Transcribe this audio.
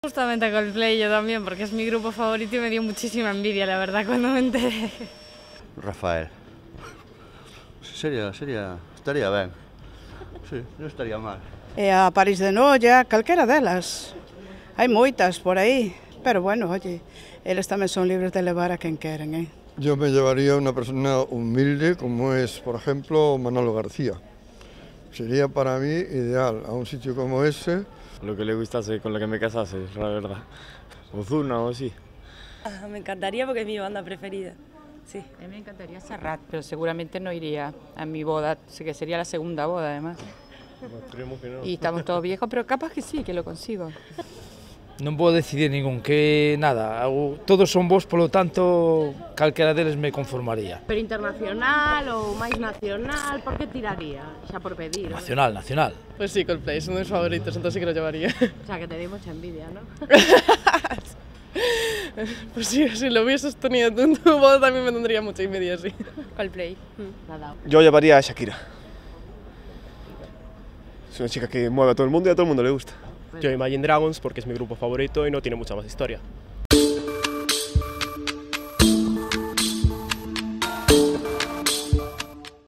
Justamente Coldplay yo también, porque es mi grupo favorito y me dio muchísima envidia, la verdad, cuando me enteré. Rafael. Estaría ben. Sí, non estaría mal. A París de Noia, calquera delas. Hai moitas por aí, pero bueno, oye, eles tamén son libres de levar a quen queren, eh? Yo me llevaría una persona humilde como es, por ejemplo, Manolo García. Sería para mí ideal a un sitio como ese. Lo que le gustase, con lo que me casase, la verdad. Ozuna o así. Me encantaría porque es mi banda preferida. Sí. A mí me encantaría Serrat, pero seguramente no iría a mi boda, sé que sería la segunda boda además. Esperemos que no. Y estamos todos viejos, pero capaz que sí, que lo consigo. Non vou decidir ningún, que nada, todos son vos, polo tanto, calquera deles me conformaría. Pero internacional ou máis nacional, por que tiraría? Xa por pedir, ¿no? Nacional, nacional. Pues sí, Coldplay, son mis favoritos, entonces sí que lo llevaría. O sea, que te di mucha envidia, ¿no? Pues sí, si lo hubieses tenido tú en tu boda también me tendría mucha envidia, sí. Coldplay. Nada. Yo llevaría a Shakira. Es una chica que mueve a todo el mundo y a todo el mundo le gusta. Yo Imagine Dragons porque es mi grupo favorito y no tiene mucha más historia.